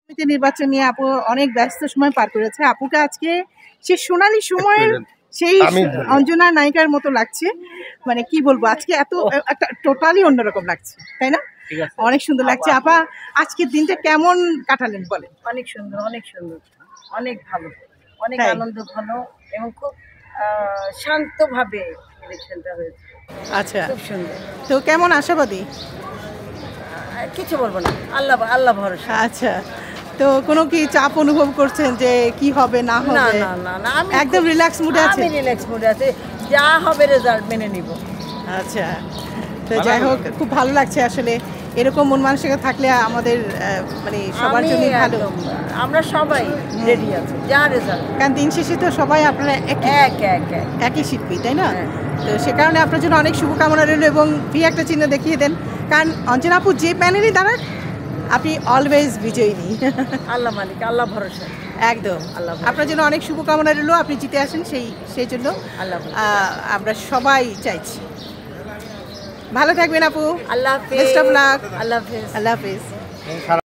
সমিতি নির্বাচন নিয়ে আপু অনেক ব্যস্ত সময় পার করেছে। আপুকে আজকে সেই সোনালী সময়ের সেই অঞ্জনা নায়িকার মতো লাগছে। মানে কি বলবো, আজকে এত একটা টোটালি অন্যরকম লাগছে, তাই না? অনেক সুন্দর লাগছে। আপা, আজকের দিনটা কেমন কাটালেন বলেন? অনেক সুন্দর, অনেক সুন্দর, অনেক ভালো, অনেক আনন্দ ঘন এবং খুব শান্তভাবে ইলেকশনটা হয়েছে। আচ্ছা, খুব সুন্দর। তো কেমন আশাবাদী? কিছু বলবো না, আল্লাহ আল্লাহ ভরসা। আচ্ছা, তো কোনো কি চাপ অনুভব করছেন যে কি হবে না না হবে? না না না, আমি একদম রিল্যাক্স মুডে আছি। আমি রিল্যাক্স মুডে আছি, যা হবে রেজাল্ট মেনে নিব। আচ্ছা, তো যাই হোক, খুব ভালো লাগছে আসলে। এরকম মন মানসিকতা থাকলে আমাদের মানে সবার জন্য ভালো। আমরা সবাই রেডি আছি, যা রেজাল্ট। কারণ দিন শেষে তো সবাই আপনারা একই শিল্পী, তাই না? তো সে কারণে আপনার জন্য অনেক শুভকামনা রইল এবং একটা চিহ্ন দেখিয়ে দেন, কারণ অঞ্জনা আপু যে প্যানেলই দাঁড়ান আপনি অলওয়েজ বিজয়ী। আল্লাহ মালিক, আল্লাহ ভরসা। একদম, আপনার জন্য অনেক শুভকামনা রইল, আপনি জিতে আসেন সেই জন্য আমরা সবাই চাইছি। ভালো থাকবেন আপু। আল্লাহ হাফেজ। Best of luck. আল্লাহ হাফেজ। আল্লাহ হাফেজ।